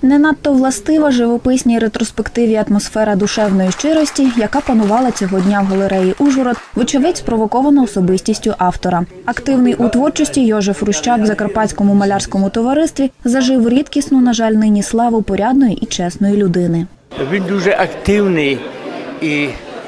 Не надто властива живописній ретроспективі атмосфера душевної щирості, яка панувала цього дня в галереї «Ужгород», вочевидь спровокована особистістю автора. Активний у творчості Йожеф Рущак в Закарпатському малярському товаристві зажив рідкісну, на жаль, нині славу порядної і чесної людини. Він дуже активний і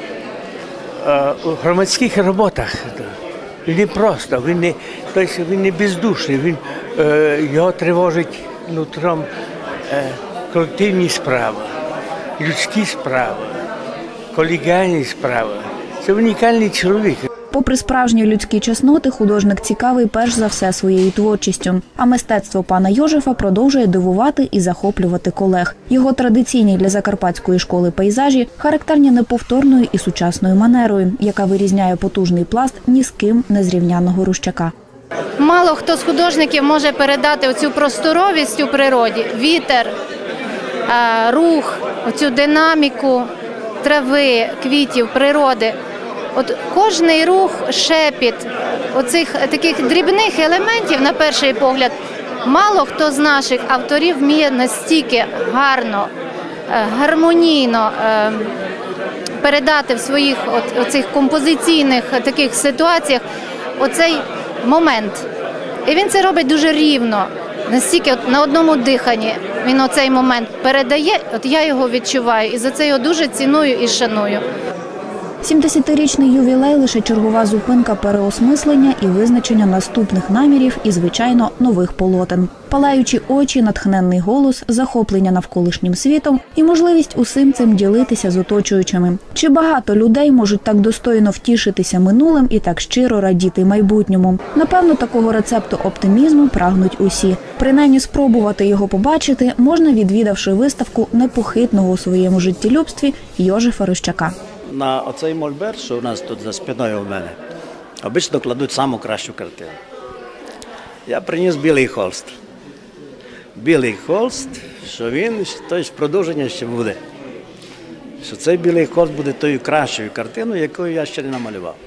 у громадських роботах. Він не просто, він не бездушний, його тривожить нутром колективні справи, людські справи, колегіальні справи. Це унікальний чоловік. Попри справжні людські чесноти, художник цікавий перш за все своєю творчістю. А мистецтво пана Йожефа продовжує дивувати і захоплювати колег. Його традиційні для закарпатської школи пейзажі характерні неповторною і сучасною манерою, яка вирізняє потужний пласт ні з ким не зрівняного Рущака. Мало хто з художників може передати оцю просторовість у природі, вітер, рух, оцю динаміку трави, квітів, природи. От кожний рух, шепіт оцих таких дрібних елементів, на перший погляд, мало хто з наших авторів вміє настільки гарно, гармонійно передати в своїх оцих композиційних таких ситуаціях оцей момент. І він це робить дуже рівно, настільки на одному диханні він оцей момент передає, от я його відчуваю і за це його дуже ціную і шаную. 70-річний ювілей – лише чергова зупинка переосмислення і визначення наступних намірів і, звичайно, нових полотен. Палаючі очі, натхненний голос, захоплення навколишнім світом і можливість усім цим ділитися з оточуючими. Чи багато людей можуть так достойно втішитися минулим і так щиро радіти майбутньому? Напевно, такого рецепту оптимізму прагнуть усі. Принаймні спробувати його побачити можна, відвідавши виставку непохитного у своєму життєлюбстві Йожефа Рущака. На оцей мольберт, що у нас тут за спиною у мене, обично кладуть саму кращу картину. Я приніс білий холст. Білий холст, що він, тобто продовження ще буде. Що цей білий холст буде тою кращою картиною, яку я ще не намалював.